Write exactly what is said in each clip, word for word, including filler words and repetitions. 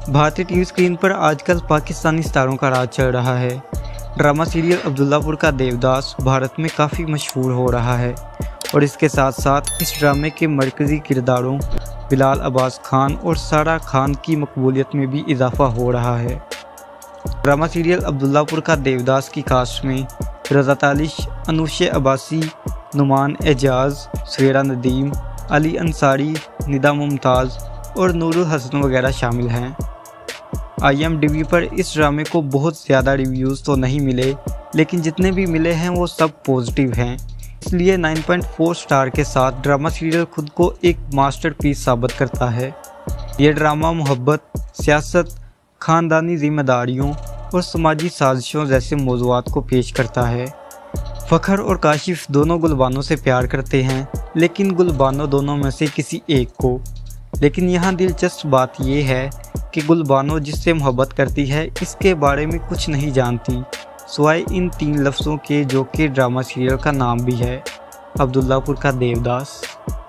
भारतीय TV screen पर आजकल पाकिस्तानी स्टारों का राज चल रहा है। ड्रामा सीरियल अब्दुल्लापुर का देवदास भारत में काफ़ी मशहूर हो रहा है और इसके साथ साथ इस ड्रामे के मरकज़ी किरदारों बिलाल अब्बास खान और सारा खान की मकबूलियत में भी इजाफा हो रहा है। ड्रामा सीरियल अब्दुल्लापुर का देवदास की कास्ट में रज़ा तालिश, अनुशे अब्बासी, नुमान एजाज, सवेरा नदीम, अली अंसारी, निदा मुमताज़ और नूरुल हसन वगैरह शामिल हैं। आई एम डी बी पर इस ड्रामे को बहुत ज़्यादा रिव्यूज़ तो नहीं मिले, लेकिन जितने भी मिले हैं वो सब पॉजिटिव हैं। इसलिए नाइन पॉइंट फोर स्टार के साथ ड्रामा सीरियल खुद को एक मास्टरपीस साबित करता है। ये ड्रामा मोहब्बत, सियासत, ख़ानदानी जिम्मेदारियों और समाजी साजिशों जैसे मौज़ूआत को पेश करता है। फ़खर और काशिफ दोनों गुलबानो से प्यार करते हैं, लेकिन गुलबानो दोनों में से किसी एक को। लेकिन यहाँ दिलचस्प बात यह है कि गुलबानो जिससे मोहब्बत करती है इसके बारे में कुछ नहीं जानती, सिवाय इन तीन लफ्ज़ों के जो कि ड्रामा सीरियल का नाम भी है, अब्दुल्लापुर का देवदास।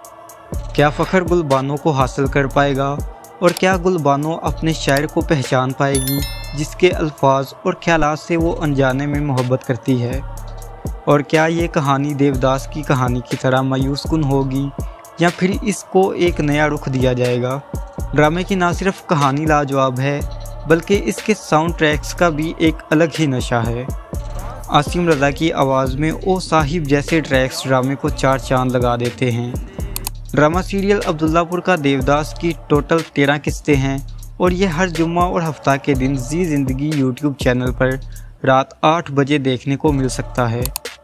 क्या फ़खर गुलबानो को हासिल कर पाएगा और क्या गुलबानो अपने शायर को पहचान पाएगी जिसके अल्फाज और ख्यालात से वो अनजाने में मोहब्बत करती है? और क्या ये कहानी देवदास की कहानी की तरह मायूस कुन होगी या फिर इसको एक नया रुख दिया जाएगा? ड्रामे की ना सिर्फ कहानी लाजवाब है बल्कि इसके साउंड ट्रैक्स का भी एक अलग ही नशा है। आसिम रज़ा की आवाज़ में ओ साहिब जैसे ट्रैक्स ड्रामे को चार चांद लगा देते हैं। ड्रामा सीरियल अब्दुल्लापुर का देवदास की टोटल तेरह किस्तें हैं और ये हर जुम्मा और हफ्ता के दिन जी ज़िंदगी यूट्यूब चैनल पर रात आठ बजे देखने को मिल सकता है।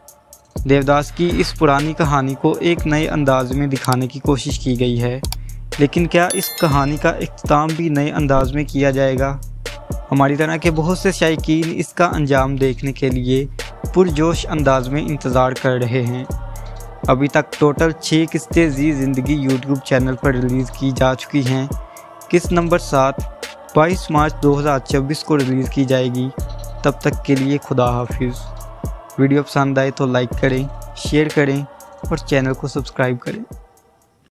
देवदास की इस पुरानी कहानी को एक नए अंदाज में दिखाने की कोशिश की गई है, लेकिन क्या इस कहानी का इख्तिताम भी नए अंदाज में किया जाएगा? हमारी तरह के बहुत से शायकीन इसका अंजाम देखने के लिए पुरजोश अंदाज में इंतज़ार कर रहे हैं। अभी तक टोटल छः किस्तें जी ज़िंदगी यूट्यूब चैनल पर रिलीज़ की जा चुकी हैं। किस्त नंबर सात बाईस मार्च दो हज़ार चौबीस को रिलीज़ की जाएगी। तब तक के लिए खुदा हाफिज़। वीडियो पसंद आए तो लाइक करें, शेयर करें और चैनल को सब्सक्राइब करें।